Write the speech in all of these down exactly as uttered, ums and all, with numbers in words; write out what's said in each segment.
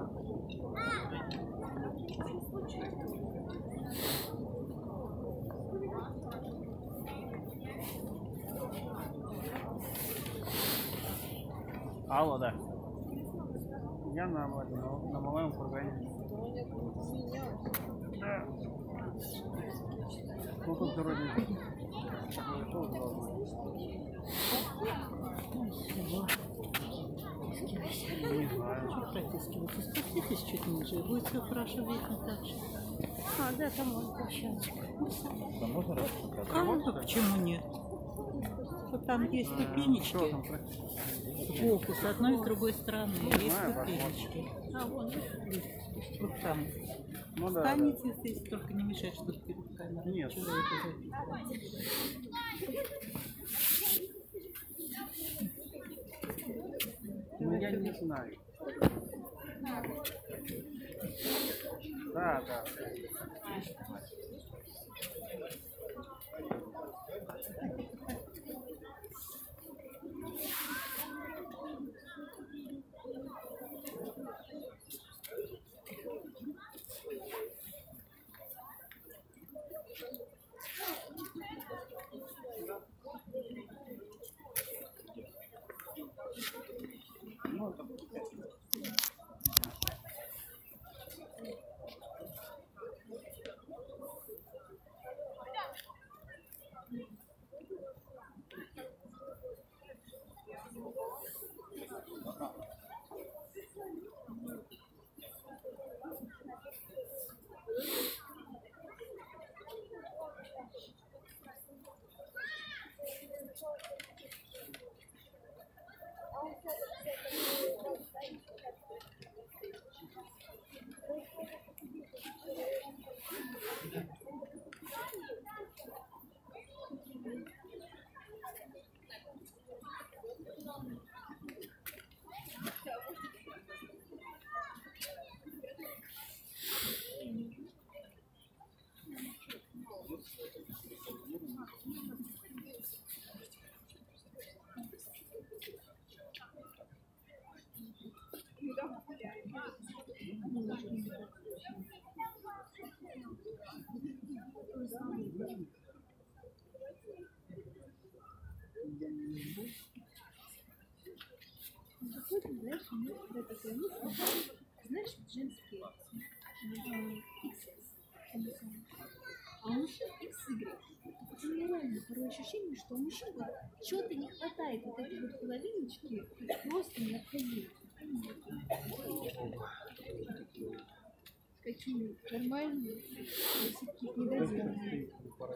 Алло, да. Я на, на, на малом фургоне. Да. Ну тут вроде не знаю. Что протискиваться? Спуститесь чуть ниже, и будет все хорошо видно так же. А, да, там можно общаться. Там можно раз? А, ну почему нет? Вот там есть ступенечки. Сбоку, с одной и с другой стороны, есть ступенечки. А, вон. Вот там. Ну да. Встанете, если только не мешать, что перед камерой. Нет. Чего это записывать? Ну я не знаю. Да, да. Знаешь, у меня такая мысль, знаешь, женские икс эс, а у мужчин икс игрек. У меня реально такое ощущение, что у мужчин вот чего-то не хватает, вот этой вот половиночки просто необходимо. Какие нормальные, все-таки недоделанные.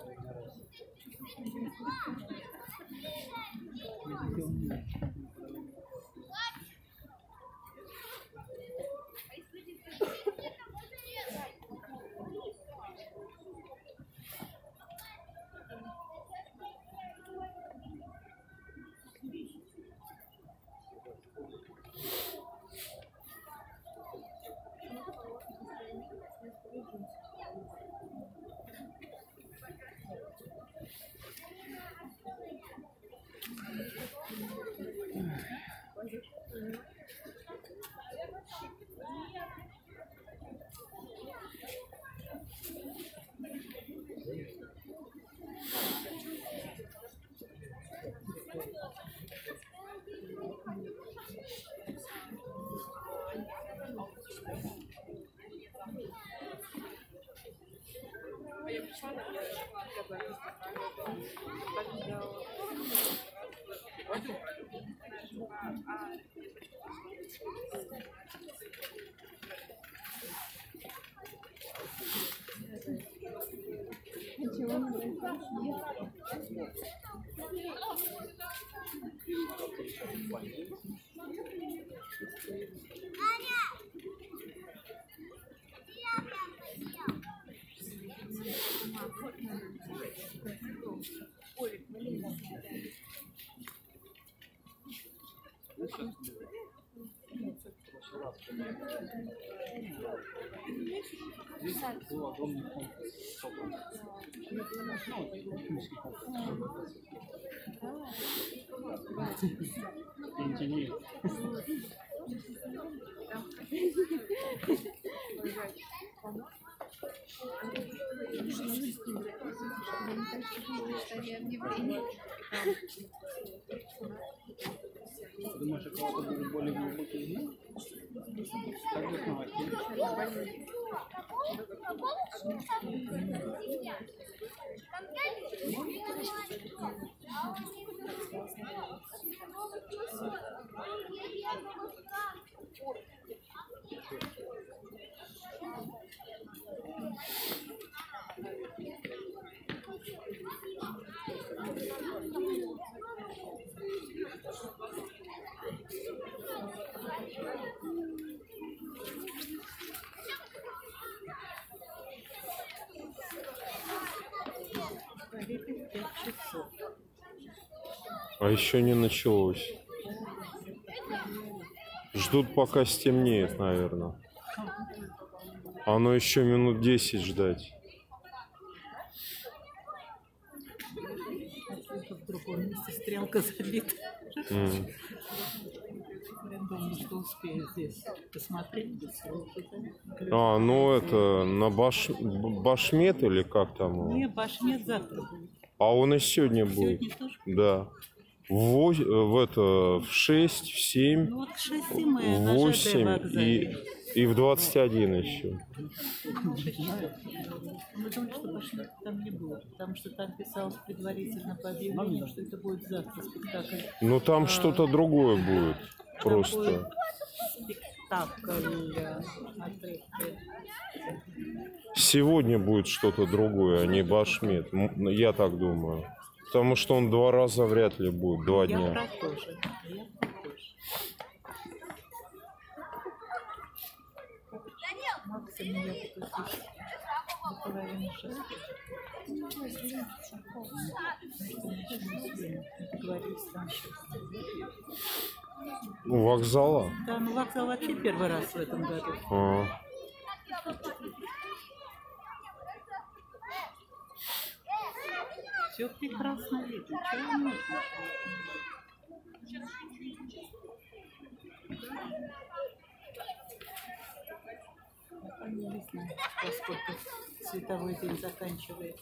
Здесь был огромный комплекс. Ну, технический комплекс. Инженер. Ты думаешь, у кого-то будет более глубокий дно? Так засновать. А еще не началось. Ждут, пока стемнеет, наверное. Оно еще минут десять ждать. В другом месте стрелка забита. Mm. Я думаю, что успею здесь посмотреть. А, ну это на Баш... Башмет или как там его? Не, Башмет завтра будет. А он и сегодня будет. Сегодня тоже? Да. В, вось... в это в шесть, в семь, Ну вот к шести мы в на восемь ЖД вокзале. и, и в двадцать один еще. Мы думали, что Башмет там не будет, потому что там писалось предварительно по объявлению, что это будет завтра спектакль. Ну там А, что-то другое будет. Там Просто. будет спектакль. Отрывки. Сегодня будет что-то другое, а не Башмет. М, Я так думаю. Потому что он два раза вряд ли будет, два Я дня. про то же. Я про то же. Максимум я буду здесь до половины шестого. Договорились там сейчас. У вокзала? Да, ну вокзал вообще первый раз в этом году. А. Все прекрасно видно. Чего нужно? Я не знаю, поскольку световой день заканчивается.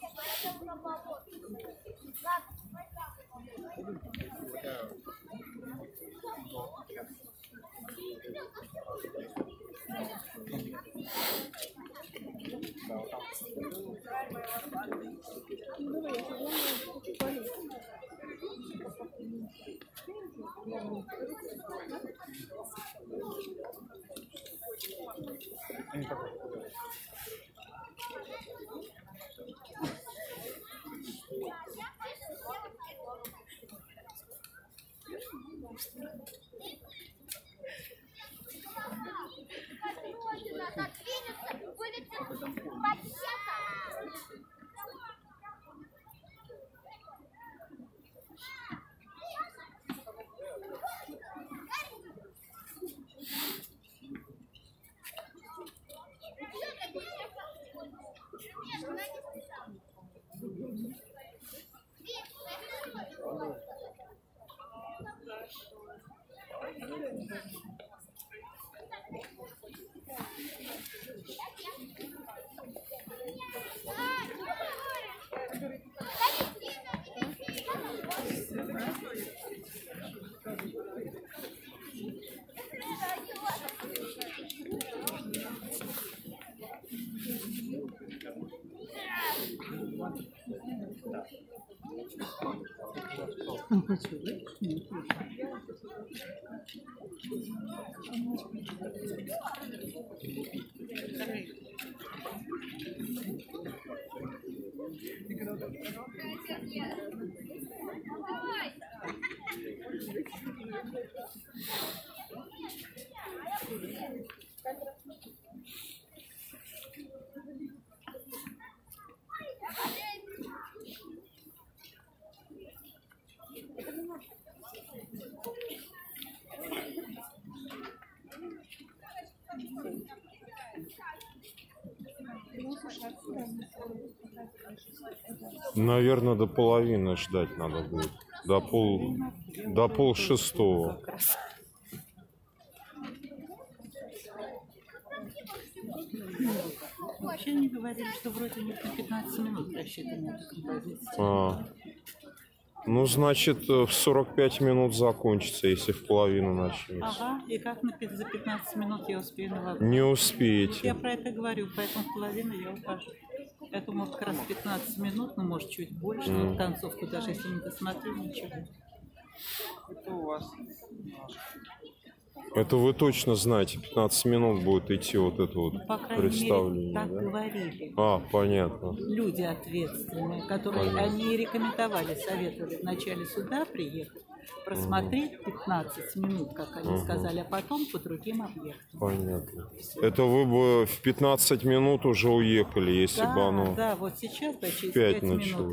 Наверное, до половины ждать надо будет. До пол, до пол шестого. Вообще они говорили, что вроде нет на пятнадцать минут рассчитана эта композиция. А. Ну, значит, в сорок пять минут закончится, если в половину начнется. Ага, и как на, пи- за пятнадцать минут я успею на вопрос? Не Я успеете. про это говорю, поэтому в половину я ухожу. Я думаю, как раз пятнадцать минут, ну, может, чуть больше, но в концовку, даже если не досмотрю, ничего. Это у вас немножко. Это вы точно знаете, пятнадцать минут будет идти вот это вот Ну, по крайней представление, мере, так да? говорили. А, понятно. Люди ответственные, которые Понятно. они рекомендовали, советовали вначале сюда приехать, просмотреть пятнадцать минут, как они сказали, а потом по другим объектам. Понятно. Это вы бы в пятнадцать минут уже уехали, если бы Да, оно... да, вот сейчас, да, через пять пять минут началось.